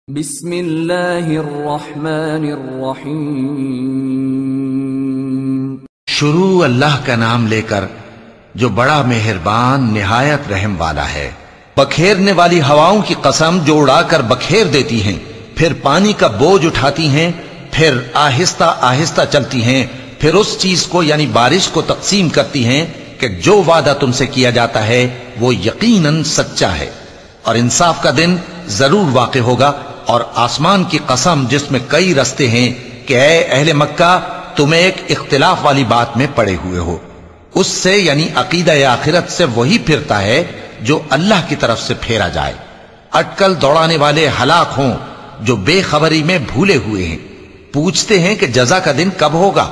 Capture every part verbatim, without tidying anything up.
بسم اللہ الرحمن الرحیم۔ شروع اللہ کا نام لے کر جو بڑا مہربان نہایت رحم والا ہے۔ بکھیرنے والی ہواؤں کی قسم جو اڑا کر بکھیر دیتی ہیں، پھر پانی کا بوجھ اٹھاتی ہیں، پھر آہستہ آہستہ چلتی ہیں، پھر اس چیز کو یعنی بارش کو تقسیم کرتی ہیں کہ جو وعدہ تم سے کیا جاتا ہے وہ یقیناً سچا ہے، اور انصاف کا دن ضرور واقع ہوگا۔ اور آسمان کی قسم جس میں کئی رستے ہیں کہ اے اہل مکہ تم ایک اختلاف والی بات میں پڑے ہوئے ہو، اس سے یعنی عقیدہ آخرت سے وہی پھرتا ہے جو اللہ کی طرف سے پھیرا جائے۔ اٹکل دوڑانے والے ہلاک ہوں جو بے خبری میں بھولے ہوئے ہیں، پوچھتے ہیں کہ جزا کا دن کب ہوگا؟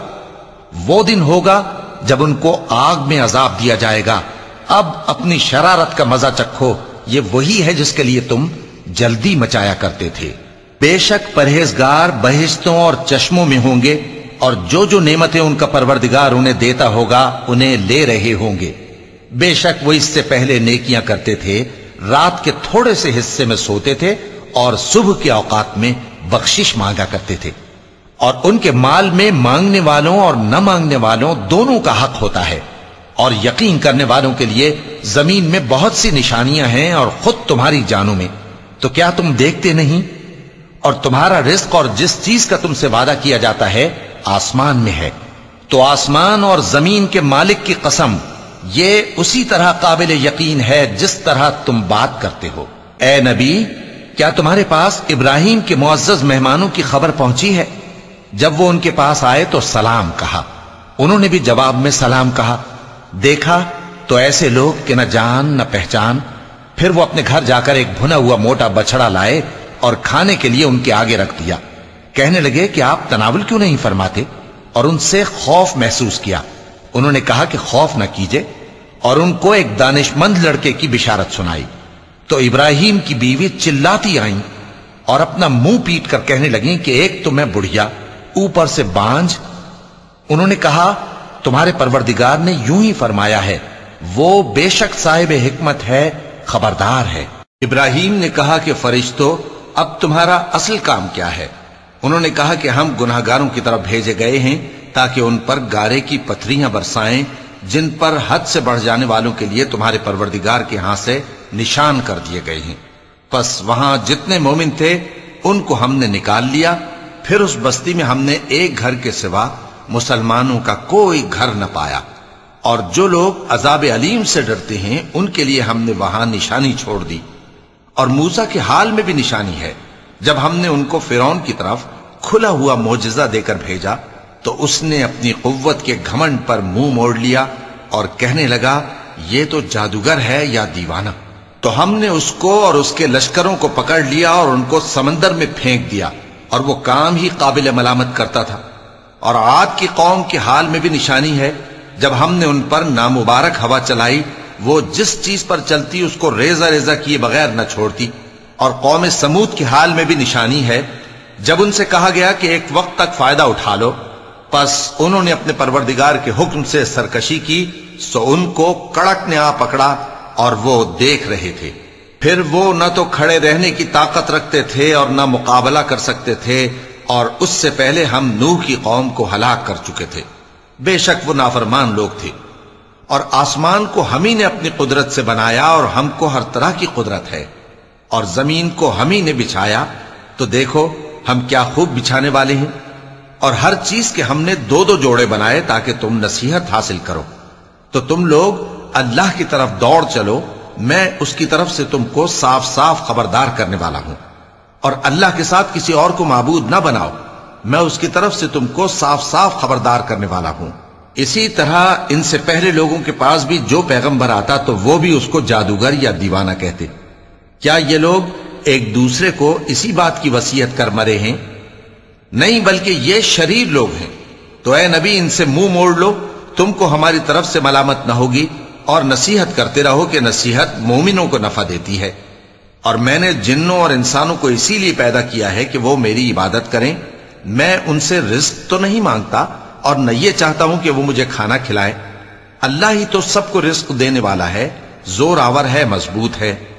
وہ دن ہوگا جب ان کو آگ میں عذاب دیا جائے گا۔ اب اپنی شرارت کا مزہ چکھو، یہ وہی ہے جس کے لیے تم جلدی مچایا کرتے تھے۔ بے شک پرہیزگار بہشتوں اور چشموں میں ہوں گے، اور جو جو نعمتیں ان کا پروردگار انہیں دیتا ہوگا انہیں لے رہے ہوں گے۔ بے شک وہ اس سے پہلے نیکیاں کرتے تھے، رات کے تھوڑے سے حصے میں سوتے تھے اور صبح کے اوقات میں بخشش مانگا کرتے تھے، اور ان کے مال میں مانگنے والوں اور نہ مانگنے والوں دونوں کا حق ہوتا ہے۔ اور یقین کرنے والوں کے لیے زمین میں بہت سی نشانیاں ہیں اور خود تمہاری جانوں میں، تو کیا تم دیکھتے نہیں؟ اور تمہارا رزق اور جس چیز کا تم سے وعدہ کیا جاتا ہے آسمان میں ہے، تو آسمان اور زمین کے مالک کی قسم یہ اسی طرح قابل یقین ہے جس طرح تم بات کرتے ہو۔ اے نبی، کیا تمہارے پاس ابراہیم کے معزز مہمانوں کی خبر پہنچی ہے؟ جب وہ ان کے پاس آئے تو سلام کہا، انہوں نے بھی جواب میں سلام کہا۔ دیکھا تو ایسے لوگ کہ نہ جان نہ پہچان۔ پھر وہ اپنے گھر جا کر ایک بھنا ہوا موٹا بچڑا لائے اور کھانے کے لیے ان کے آگے رکھ دیا۔ کہنے لگے کہ آپ تناول کیوں نہیں فرماتے؟ اور ان سے خوف محسوس کیا۔ انہوں نے کہا کہ خوف نہ کیجے، اور ان کو ایک دانش مند لڑکے کی بشارت سنائی۔ تو ابراہیم کی بیوی چلاتی آئیں اور اپنا منہ پیٹ کر کہنے لگیں کہ ایک تو میں بڑھیا، اوپر سے بانجھ۔ انہوں نے کہا تمہارے پروردگار نے یوں ہی فرمایا ہے، وہ بے شک صاحب حکمت ہے، خبردار ہے۔ ابراہیم نے کہا کہ فرشتوں، اب تمہارا اصل کام کیا ہے؟ انہوں نے کہا کہ ہم گناہگاروں کی طرف بھیجے گئے ہیں تاکہ ان پر گارے کی پتھریاں برسائیں جن پر حد سے بڑھ جانے والوں کے لیے تمہارے پروردگار کے ہاں سے نشان کر دیے گئے ہیں۔ پس وہاں جتنے مومن تھے ان کو ہم نے نکال لیا، پھر اس بستی میں ہم نے ایک گھر کے سوا مسلمانوں کا کوئی گھر نہ پایا، اور جو لوگ عذاب علیم سے ڈرتے ہیں ان کے لیے ہم نے وہاں نشانی چھوڑ دی۔ اور موسیٰ کے حال میں بھی نشانی ہے، جب ہم نے ان کو فرعون کی طرف کھلا ہوا معجزہ دے کر بھیجا تو اس نے اپنی قوت کے گھمنڈ پر منہ موڑ لیا اور کہنے لگا یہ تو جادوگر ہے یا دیوانہ۔ تو ہم نے اس کو اور اس کے لشکروں کو پکڑ لیا اور ان کو سمندر میں پھینک دیا، اور وہ کام ہی قابل ملامت کرتا تھا۔ اور عاد کی قوم کے حال میں بھی نشانی ہے، جب ہم نے ان پر نامبارک ہوا چلائی، وہ جس چیز پر چلتی اس کو ریزہ ریزہ کیے بغیر نہ چھوڑتی۔ اور قوم سمود کے حال میں بھی نشانی ہے، جب ان سے کہا گیا کہ ایک وقت تک فائدہ اٹھا لو، پس انہوں نے اپنے پروردگار کے حکم سے سرکشی کی، سو ان کو کڑک نے آ پکڑا اور وہ دیکھ رہے تھے۔ پھر وہ نہ تو کھڑے رہنے کی طاقت رکھتے تھے اور نہ مقابلہ کر سکتے تھے، اور اس سے پہلے ہم نوح کی قوم کو ہلاک کر چکے تھے۔ بے شک وہ نافرمان لوگ تھے۔ اور آسمان کو ہم ہی نے اپنی قدرت سے بنایا، اور ہم کو ہر طرح کی قدرت ہے۔ اور زمین کو ہم ہی نے بچھایا، تو دیکھو ہم کیا خوب بچھانے والے ہیں۔ اور ہر چیز کے ہم نے دو دو جوڑے بنائے تاکہ تم نصیحت حاصل کرو۔ تو تم لوگ اللہ کی طرف دوڑ چلو، میں اس کی طرف سے تم کو صاف صاف خبردار کرنے والا ہوں۔ اور اللہ کے ساتھ کسی اور کو معبود نہ بناؤ، میں اس کی طرف سے تم کو صاف صاف خبردار کرنے والا ہوں۔ اسی طرح ان سے پہلے لوگوں کے پاس بھی جو پیغمبر آتا تو وہ بھی اس کو جادوگر یا دیوانہ کہتے۔ کیا یہ لوگ ایک دوسرے کو اسی بات کی وصیت کر مرے ہیں؟ نہیں، بلکہ یہ شریر لوگ ہیں۔ تو اے نبی ان سے منہ موڑ لو، تم کو ہماری طرف سے ملامت نہ ہوگی، اور نصیحت کرتے رہو کہ نصیحت مومنوں کو نفع دیتی ہے۔ اور میں نے جنوں اور انسانوں کو اسی لیے پیدا کیا ہے کہ وہ میری عبادت کریں۔ میں ان سے رزق تو نہیں مانگتا، اور نہ یہ چاہتا ہوں کہ وہ مجھے کھانا کھلائے۔ اللہ ہی تو سب کو رزق دینے والا ہے، زور آور ہے، مضبوط ہے۔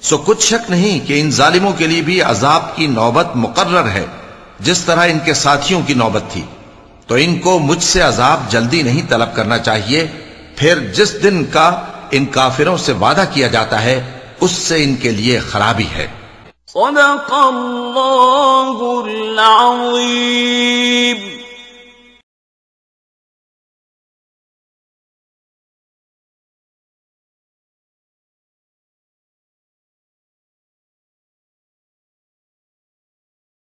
سو کچھ شک نہیں کہ ان ظالموں کے لیے بھی عذاب کی نوبت مقرر ہے، جس طرح ان کے ساتھیوں کی نوبت تھی۔ تو ان کو مجھ سے عذاب جلدی نہیں طلب کرنا چاہیے، پھر جس دن کا ان کافروں سے وعدہ کیا جاتا ہے اس سے ان کے لیے خرابی ہے۔ صدق اللہ العظیم۔